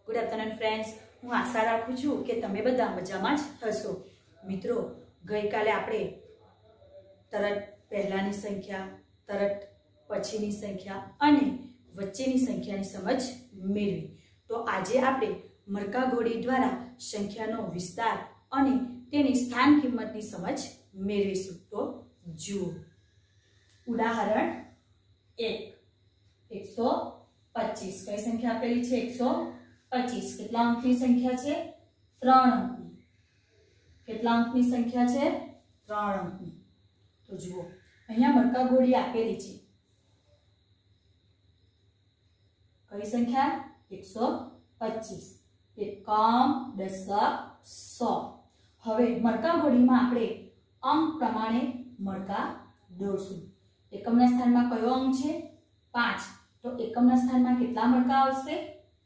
Good afternoon friends, હું આશા રાખું છું કે તમે બધા મજામાં જ હશો। મિત્રો, ગઈકાલે આપણે તરત પહેલાની સંખ્યા, તરત પછીની સંખ્યા અને વચ્ચેની સંખ્યાની સમજ મેળવી। તો આજે આપણે મરકા ઘોડી દ્વારા સંખ્યાનો વિસ્તાર અને તેની સ્થાન કિંમતની સમજ મેળવીશું। તો જુઓ, ઉદાહરણ 1 125 કઈ સંખ્યા આપેલી છે? 125 કેટલા અંકની સંખ્યા છે? 3 અંકની। કેટલા અંકની સંખ્યા છે? 3 અંકની। તો જુઓ, અહીંયા મરકા ઘોડી આપેલી છે। કઈ સંખ્યા? 125 એકમ, દશક, સો। હવે મરકા ઘોડીમાં આપણે અંક પ્રમાણે મરકા દોરશું। એકમના સ્થાનમાં કયો અંક છે? 5। તો એકમના સ્થાનમાં કેટલા મરકા આવશે?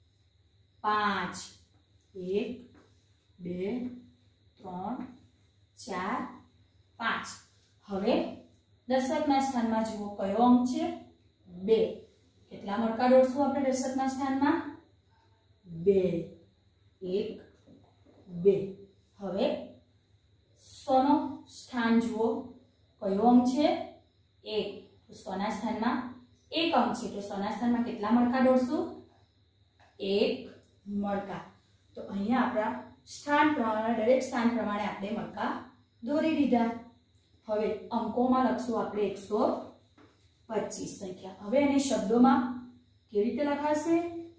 5 1 2 3 4 5। હવે દશકના સ્થાનમાં જુઓ કયો અંક છે? 2। કેટલા મરકા દોરશું આપણે દશકના સ્થાનમાં? 2 1 2। હવે સોનો સ્થાન જુઓ કયો અંક છે? 1। તો સોના સ્થાનમાં 1 અંક છે, તો સોના સ્થાનમાં કેટલા મરકા દોરશું? 1 મરકા। તો અહીંયા આપણા સ્થાન પ્રમાણે, દરેક સ્થાન પ્રમાણે આપણે મરકા દોરી દીધા। હવે અંકોમાં લખશું આપણે 125 સંખ્યા। હવે એને શબ્દોમાં કેવી રીતે લખાશે?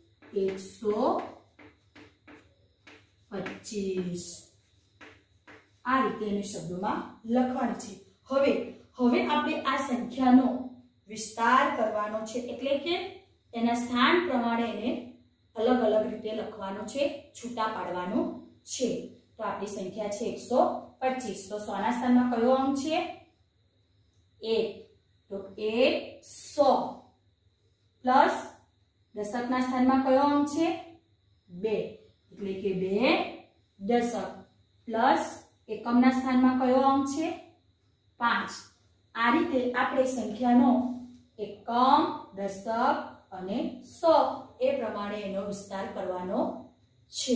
125 આ રીતે એને શબ્દોમાં લખવાની છે। હવે આપણે આ સંખ્યાનો વિસ્તાર કરવાનો છે, એટલે કે એના સ્થાન પ્રમાણે એને અલગ અલગ રીતે લખવાનો છે, છૂટા પાડવાનો છે। તો આપણી સંખ્યા છે 125। તો સોના સ્થાનમાં કયો અંક છે? 1। તો 100 પ્લસ દશકના સ્થાનમાં કયો અંક છે? 2 એટલે કે 2 દશક પ્લસ એકમના સ્થાનમાં કયો અંક છે? 5। આ રીતે આપણે સંખ્યાનો એકમ, દશક અને સો એ પ્રમાણે એનો વિસ્તાર કરવાનો છે।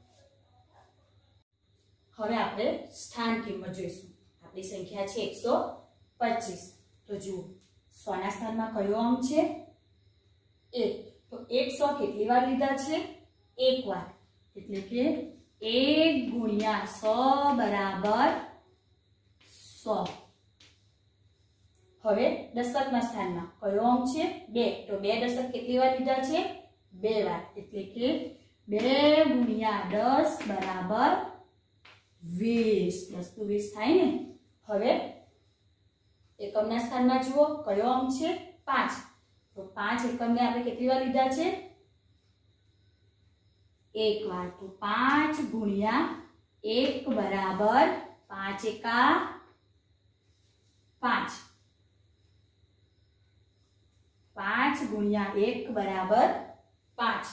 હવે આપણે સ્થાન કિંમત જોઈશું। આપણી સંખ્યા છે 125। તો જુઓ, સોના સ્થાનમાં કયો અંક છે? 1। તો 100 કેટલી વાર લીધા છે? 1 વાર, એટલે કે 1 ગુણ્યા 100 બરાબર 100। હવે દશકના સ્થાનમાં કયો અંક છે? 2। તો 2 દશક કેટલી વાર લીધા છે? 2 વાર, એટલે કે 2 ગુણ્યા 10 બરાબર 20 + 20 થાય ને। હવે એકમના સ્થાનમાં જુઓ કયો અંક છે? 5। તો 5 એકમને આપણે કેટલી વાર લીધા છે? 1 વાર, તો 5 ગુણ્યા 1 બરાબર 5 એકા 5। 5 ગુણ્યા 1 બરાબર 5।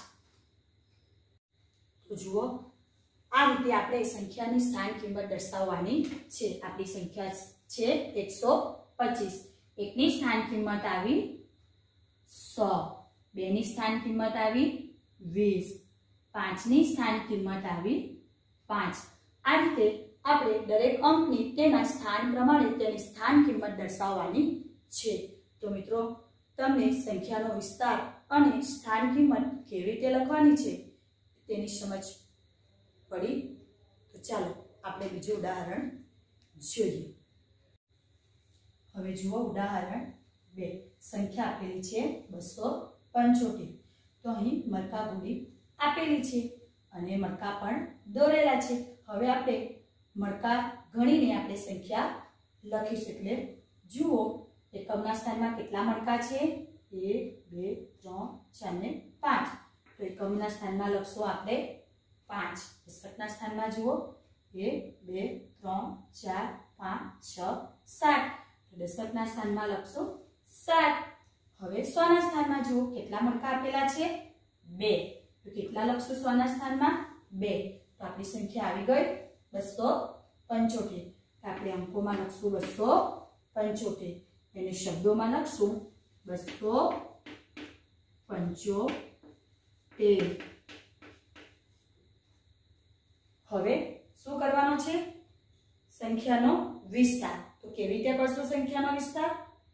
તો જુઓ, આ રીતે આપણે સંખ્યાની સ્થાન કિંમત દર્શાવવાની છે। આપણી સંખ્યા છે 125। 1 ની સ્થાન કિંમત આવી 100, 2 ની સ્થાન કિંમત આવી 20, 5 ની સ્થાન કિંમત આવી 5। આ રીતે આપણે દરેક અંકની તેના સ્થાન પ્રમાણે તેની સ્થાન કિંમત દર્શાવવાની છે। તો મિત્રો, તમને સંખ્યાનો વિસ્તાર અને સ્થાન કિંમત કેવી રીતે લખવાની છે તેની સમજ પડી? તો ચાલો આપણે બીજું ઉદાહરણ જોઈએ। હવે જુઓ ઉદાહરણ 2। સંખ્યા આપેલી છે 275। તો અહીં મરકા ઘોડી આપેલી છે અને મરકા પણ દોરેલા છે। હવે આપણે મરકા ગણીને આપણે સંખ્યા લખીશું। એટલે જુઓ, એકમના સ્થાનમાં કેટલા મરકા છે? 1 2 3 4 ને 5। તો એકમના સ્થાનમાં લખશું આપણે 5। દશકના સ્થાનમાં જુઓ 1 2 3 4 5 6 7। તો દશકના સ્થાનમાં લખશું 7। હવે સોના સ્થાનમાં જુઓ કેટલા મરકા આપેલા છે? 2। તો કેટલા લખશું સોના સ્થાનમાં? 2। તો આપણી સંખ્યા આવી ગઈ 275। તો આપણે અંકોમાં લખશું 275, એને શબ્દોમાં લખશું 275। હવે શું કરવાનો છે? સંખ્યાનો વિસ્તાર. તો કેવી રીતે કરશો સંખ્યાનો વિસ્તાર?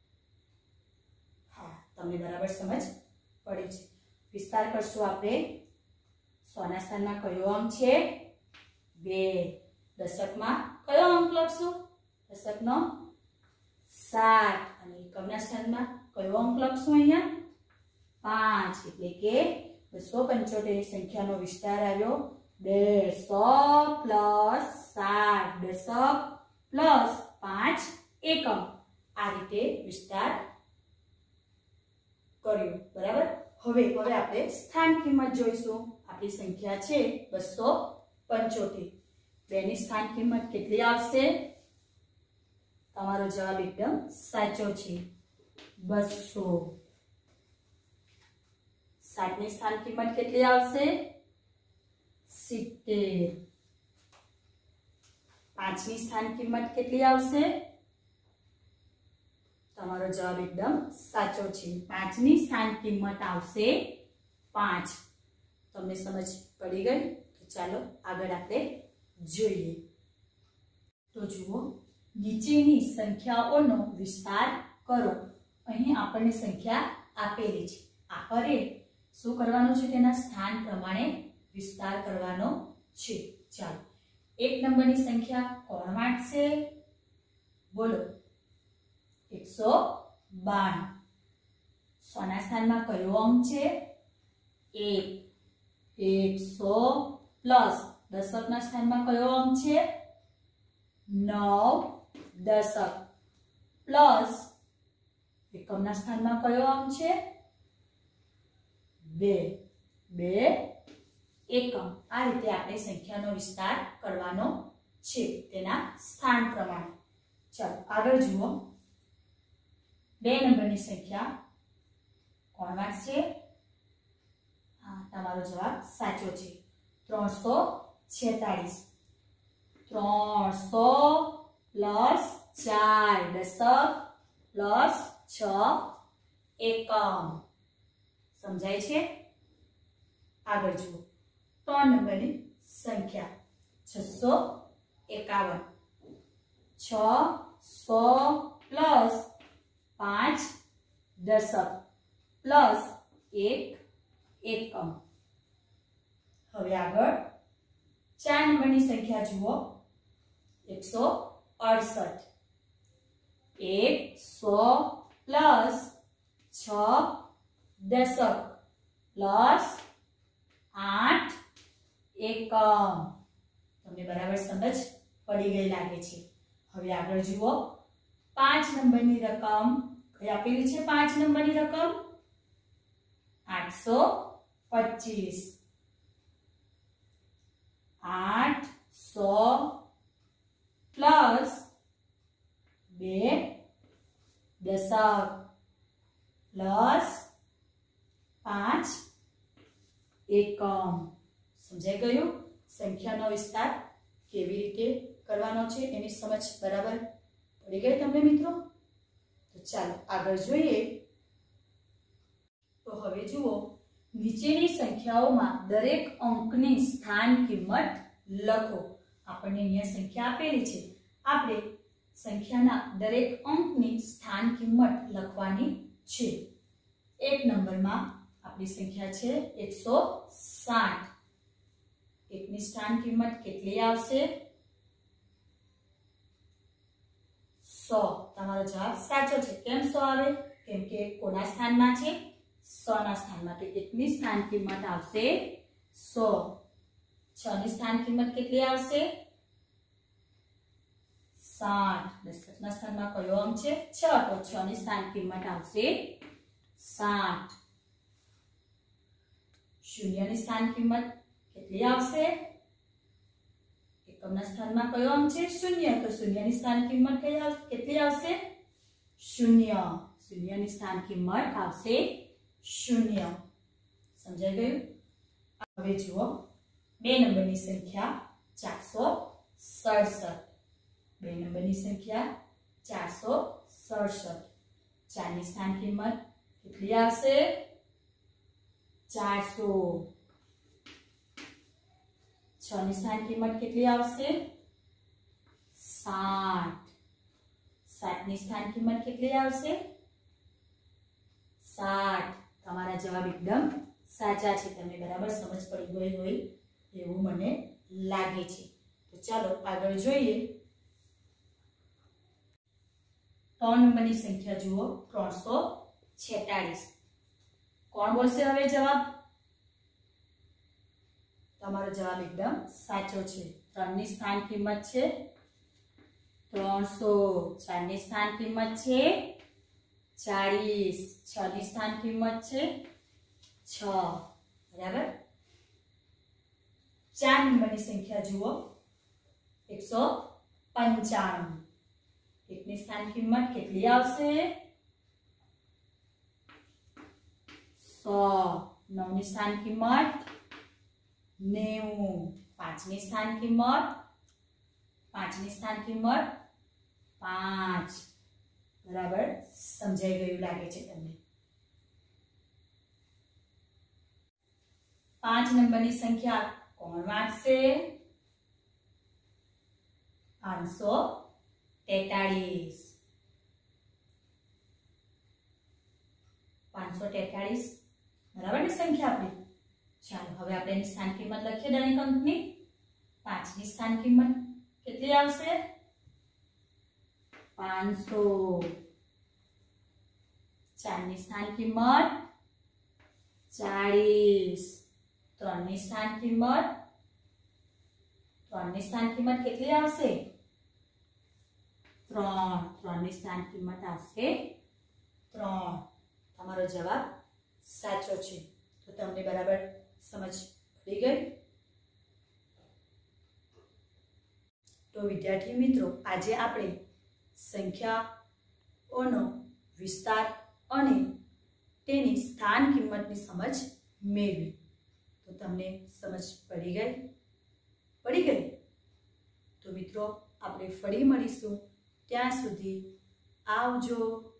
હા, તમને બરાબર સમજ પડી છે. વિસ્તાર કરશું આપણે 100 ના સ્થાનમાં કયો અંક છે? 2. દશકમાં કયો અંક લખશું? દશકનો 7. અને એકમના સ્થાનમાં કયો અંક લખશું? અહીંયા 5. એટલે કે 275 સંખ્યાનો વિસ્તાર આવ્યો 100 પ્લસ 7 દશક પ્લસ 5 એકમ. આ રીતે વિસ્તાર કર્યો. બરાબર. હવે આપણે સ્થાન કિંમત જોઈશું. આપણી સંખ્યા છે 275. 2 ની સ્થાન કિંમત કેટલી આવશે? તમારો જવાબ એકદમ સાચો છે, 200. 7 ની સ્થાન કિંમત કેટલી આવશે? 70. 5 ની સ્થાન કિંમત કેટલી આવશે? તમારો જવાબ એકદમ સાચો છે, 5 ની સ્થાન કિંમત આવશે 5. તમને સમજ પડી ગઈ? તો ચાલો આગળ આપણે જોઈએ. તો જુઓ, નીચેની સંખ્યાઓનો વિસ્તાર કરો. અહીં આપણને સંખ્યા આપેલી છે. આપણે શું કરવાનું છે? તેના સ્થાન પ્રમાણે વિસ્તાર કરવાનો છે. ચાલો, 1 નંબરની સંખ્યા કોણ વાંચશે? બોલો. 192. 100 ના સ્થાનમાં કયો અંક છે? 1. 100 પ્લસ દશકના સ્થાનમાં કયો અંક છે? 9 દશક પ્લસ એકમના સ્થાનમાં કયો અંક છે? 2. 2 એકમ. આ રીતે આપણે સંખ્યાનો વિસ્તાર કરવાનો છે, તેના સ્થાન પ્રમાણે. ચાલો આગળ જુઓ. 2 નંબરની સંખ્યા કોણ વાંચશે? હા, તમારો જવાબ સાચો છે, 346. 300 પ્લસ 4 દશક પ્લસ 6 એકમ. સમજાય છે? આગળ જુઓ. 3 નંબરની સંખ્યા 651. 600 પ્લસ 5 દશક પ્લસ 1 એકમ. હવે આગળ 4 નંબરની સંખ્યા જુઓ. 168. 100 પ્લસ 6 દશક પ્લસ 8 એકમ. તમને બરાબર સમજ પડી ગઈ લાગે છે. હવે આગળ જુઓ. 5 નંબરની રકમ કઈ આપેલી છે? 5 નંબરની રકમ 825. 800 પ્લસ 2 દશક પ્લસ 5 એકમ. સમજાઈ ગયું? સંખ્યાનો વિસ્તાર કેવી રીતે કરવાનો છે એની સમજ બરાબર પડી ગઈ તમને મિત્રો? તો ચાલો આગળ જોઈએ. તો હવે જુઓ, નીચેની સંખ્યાઓમાં દરેક અંકની સ્થાન કિંમત લખો. આપણને અહીંયા સંખ્યા આપેલી છે. આપણે સંખ્યાના દરેક અંકની સ્થાન કિંમત લખવાની છે. 1 નંબરમાં આપણી સંખ્યા છે 160. 1 ની સ્થાન કિંમત કેટલી આવશે? 100. તમારો જવાબ સાચો છે. કેમ 100 આવે? કેમ કે કોના સ્થાનમાં છે? 100 ના સ્થાનમાં. તો 1 ની સ્થાન કિંમત આવશે 100. 6 ની સ્થાન કિંમત કેટલી આવશે? 60. દશકના સ્થાનમાં કયો અંક છે? 6. તો 6 ની સ્થાન કિંમત આવશે 60. શૂન્યની સ્થાન કિંમત કેટલી આવશે? એકમના સ્થાનમાં કયો અંક છે? 0. તો શૂન્યની સ્થાન કિંમત કેટલી આવશે? 0. શૂન્યની સ્થાન કિંમત આવશે 0. સમજાઈ ગયું? હવે જુઓ, 2 નંબરની સંખ્યા 467. 2 નંબરની સંખ્યા 467. 4 ની સ્થાન કિંમત કેટલી આવશે? 400. 6 ની સ્થાન કિંમત કેટલી આવશે 60 7 ની સ્થાન કિંમત કેટલી આવશે 60 તમારા જવાબ એકદમ સાચા છે તમને બરાબર સમજ પડી ગઈ હોય એવું મને લાગે છે તો ચાલો આગળ જોઈએ 3 નંબરની સંખ્યા જુઓ 346 કોણ બોલશે હવે જવાબ તમારો જવાબ એકદમ સાચો છે 3 ની સ્થાન કિંમત છે 300 4 ની સ્થાન કિંમત છે 40 6 ની સ્થાન કિંમત છે 6 બરાબર 4 નંબરની સંખ્યા જુઓ 195 1 ની સ્થાન કિંમત કેટલી આવશે 100 9 ની સ્થાન કિંમત 90 5 ની સ્થાન કિંમત 5 ની સ્થાન કિંમત 5 બરાબર સમજાઈ ગયું લાગે છે તમને 5 નંબરની સંખ્યા કોણ વાંચશે 543 543 બરાબર ને સંખ્યા આપણી ચાલો હવે આપણે એની સ્થાન કિંમત લખીએ દરેક અંકની 5 ની સ્થાન કિંમત કેટલી આવશે 500 4 ની સ્થાન કિંમત 40 3 ની સ્થાન કિંમત 3 ની સ્થાન કિંમત કેટલી આવશે 3 ની સ્થાન કિંમત આવશે 3 તમારો જવાબ સાચો છે તો તમને બરાબર સમજ પડી ગઈ તો વિદ્યાર્થી મિત્રો આજે આપણે સંખ્યાઓનો વિસ્તાર અને તેની સ્થાન કિંમતની સમજ મેળવી તો તમને સમજ પડી ગઈ તો મિત્રો આપણે ફરી મળીશું ત્યાં સુધી આવજો।